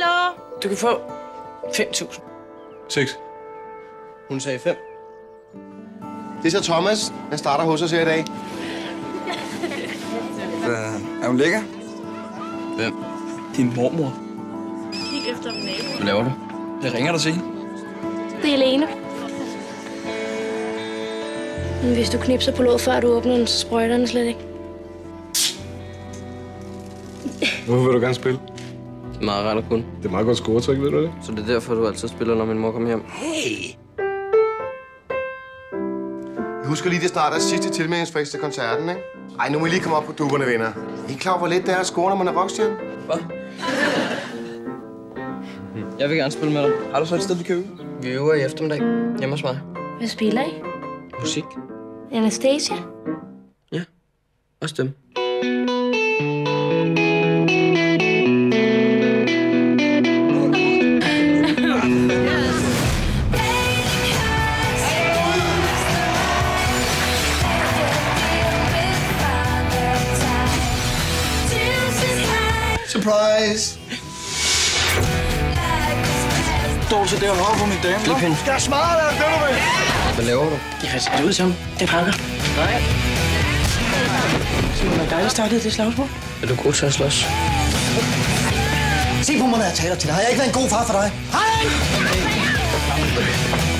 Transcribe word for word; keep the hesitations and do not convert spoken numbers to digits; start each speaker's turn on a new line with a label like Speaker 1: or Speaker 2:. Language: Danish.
Speaker 1: Hallo? Du kan få fem tusind.
Speaker 2: Seks.
Speaker 3: Hun sagde fem. Det er så Thomas. Han starter hos os her i dag.
Speaker 2: Uh, er hun lækker?
Speaker 3: Hvem?
Speaker 2: Din mormor.
Speaker 1: Kig efter dem nabo.
Speaker 3: Hvad laver du?
Speaker 2: Jeg ringer dig til hende.
Speaker 4: Det er Helene. Men hvis du knipser på låget, før du åbner den, så sprøjter den slet ikke.
Speaker 5: Hvorfor vil du gerne spille?
Speaker 3: Det er meget rart at kunne.
Speaker 5: Det er meget godt scoretryk, ved du det?
Speaker 3: Så det er derfor, du altid spiller, når min mor kommer hjem.
Speaker 5: Hey!
Speaker 3: Jeg husker lige, det starter sidste tilmeldingsfrist til koncerten, ikke? Ej, nu må I lige komme op på dupperne, venner. Er I klar, hvor lidt det er at score, når man er rockstjerne?
Speaker 2: Hvad? Jeg vil gerne spille med dig. Har du så et sted, vi kan øve?
Speaker 3: Vi øver i eftermiddag. Hjemme hos mig.
Speaker 4: Hvad spiller I?
Speaker 3: Musik.
Speaker 4: Anastasia?
Speaker 3: Ja. Også dem.
Speaker 5: Surprise!
Speaker 2: Står så der og holder på min dame, hva'?
Speaker 5: Skal jeg smarte, eller det du vil?
Speaker 3: Hvad laver du?
Speaker 1: Det kan se ud som. Det pakker.
Speaker 3: Nej.
Speaker 1: Så var dejligt startet det slagsmål.
Speaker 3: Er du god til at slås?
Speaker 6: Se på mig, når jeg taler til dig. Har jeg ikke været en god far for dig? Hej!